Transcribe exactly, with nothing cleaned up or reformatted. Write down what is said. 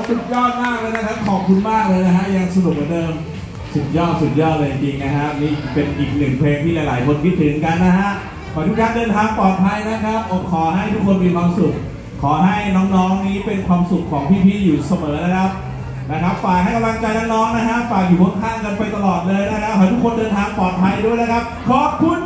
สุดยอดมากเลยนะครับขอบคุณมากเลยนะฮะยังสนุกเหมือนเดิมสุดยอดสุดยอดเลยจริงๆนะฮะนี่เป็นอีกหนึ่งเพลงที่หลายๆคนคิดถึงกันนะฮะขอทุกท่านเดินทางปลอดภัยนะครับขอให้ทุกคนมีความสุขขอให้น้องๆนี้เป็นความสุขของพี่ๆอยู่เสมอนะครับนะครับฝากให้กำลังใจน้องๆนะฮะฝากอยู่ข้างๆกันไปตลอดเลยนะครับขอให้ทุกคนเดินทางปลอดภัยด้วยนะครับขอบคุณ